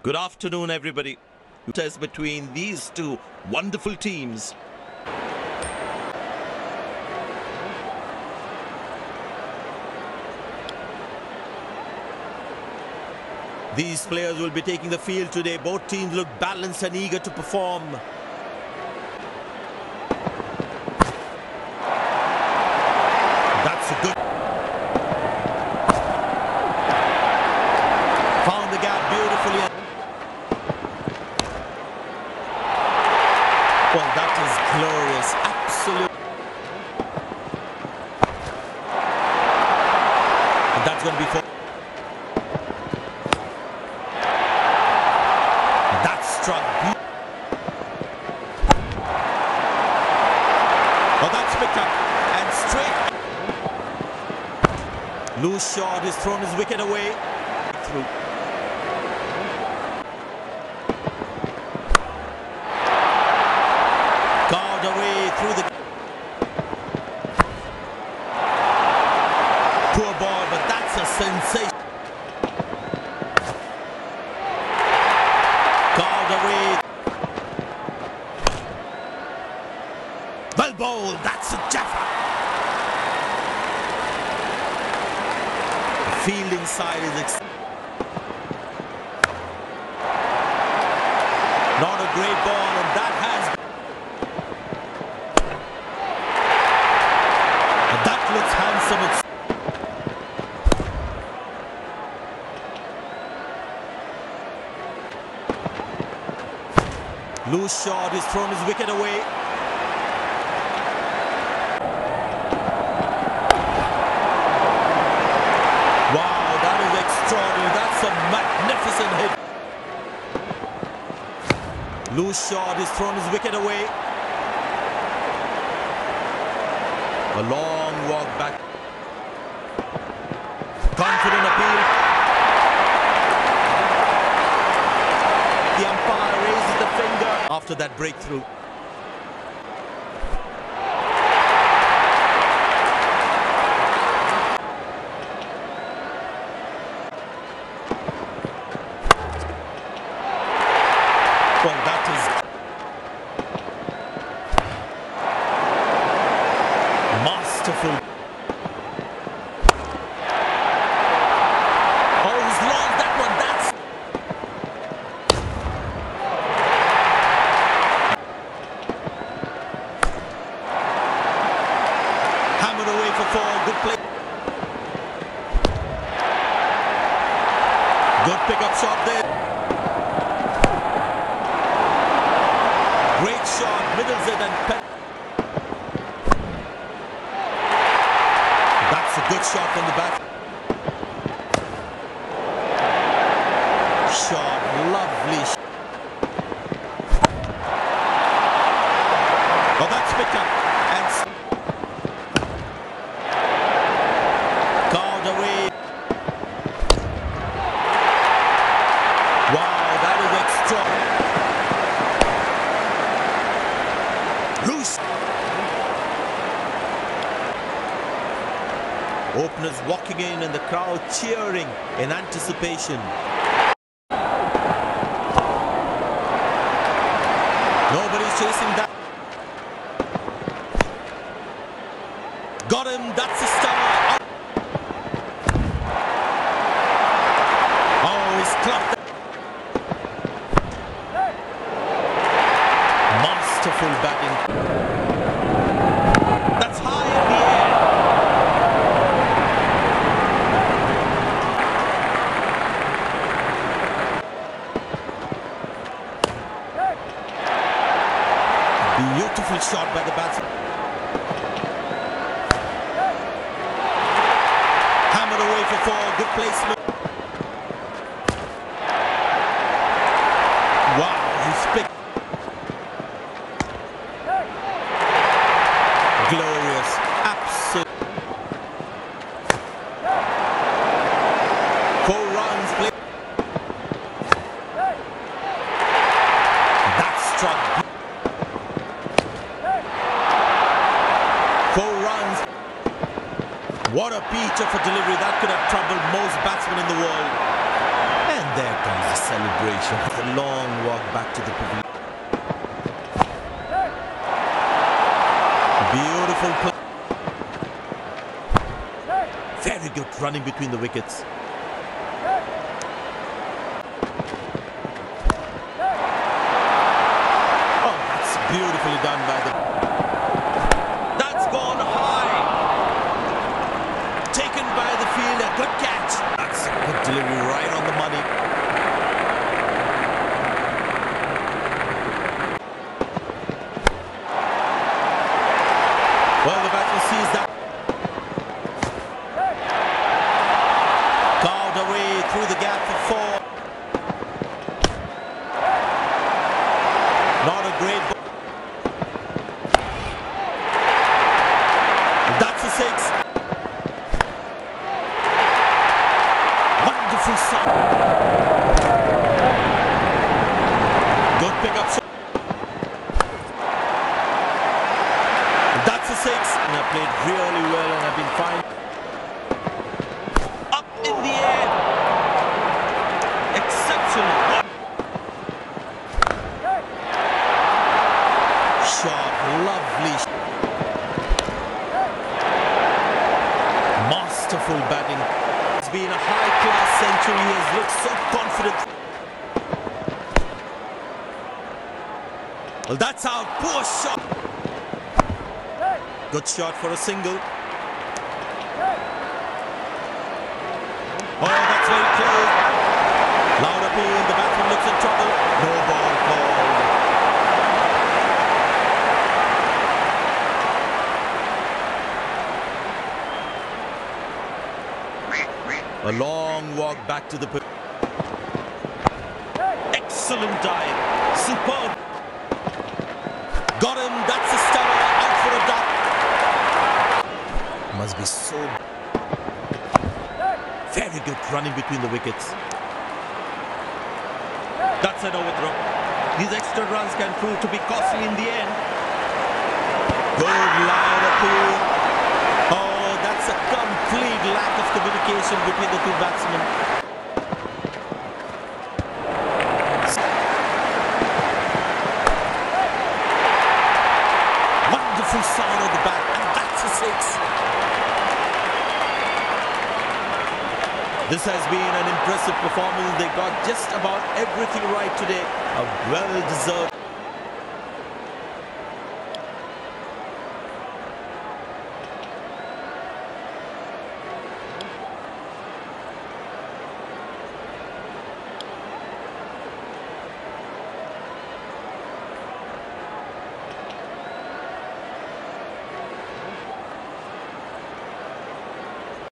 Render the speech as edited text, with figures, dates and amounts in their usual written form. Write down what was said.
Good afternoon, everybody. Test between these two wonderful teams. These players will be taking the field today. Both teams look balanced and eager to perform. That's a good. Found the gap beautifully. Well, that is glorious. Absolute. And that's going to be for. That struck. Oh, that's picked up and straight. Loose shot. He's thrown his wicket away. Through. Away through the poor ball, but that's a sensation. Called away. Well bowled, that's a jaffa. The fielding side is not a great ball, and that has. Looks handsome. Loose shot. He's thrown his wicket away. Wow, that is extraordinary. That's a magnificent hit. Loose shot. He's thrown his wicket away. A long walk back. Confident appeal. The umpire raises the finger after that breakthrough. Well, that is masterful. Oh, he's lost that one. That's hammered away for four. Good play. Good pick-up shot there. Great shot. Middles it and that's a good shot from the bat. Shot, lovely shot. Oh, that's picked up and called away. Wow, that is extraordinary. Loose. Openers walking in and the crowd cheering in anticipation. Nobody's chasing that. Got him, that's a stunner. Oh, he's clubbed. Masterful batting. That's high in the air. Beautiful shot by the batsman. Hammered away for four. Good placement. Wow, he's picked. Glorious. Absolute. 4 runs played. That struck. 4 runs. What a peach of a delivery. That could have troubled most batsmen in the world. And there comes the celebration. The long walk back to the pavilion. Beautiful play. Very good running between the wickets. Oh, that's beautifully done by the... That's gone high. Taken by the fielder. Good catch. That's a good delivery right on the money. Well, the batsman sees that. Carved away through the gap for 4. Not a great ball. That's a 6. Wonderful shot. Good pick-up shot. That's a 6. And I played really well and I've been fine. Up in the air. Exceptional. Shot. Lovely. Masterful batting. It's been a high-class century. He has looked so confident. Well, that's out. Poor shot. Good shot for a single. Oh, that's very close. Loud appeal. The batsman looks in trouble. No ball called. A long walk back to the... Excellent dive. Superb. Got him. That's a stunner. Out for a duck. Must be so... Very good running between the wickets. That's an overthrow. These extra runs can prove to be costly in the end. Good line appeal. Oh, that's a complete lack of communication between the two batsmen. Wonderful sound of the bat, and that's a 6. This has been an impressive performance. They got just about everything right today. A well-deserved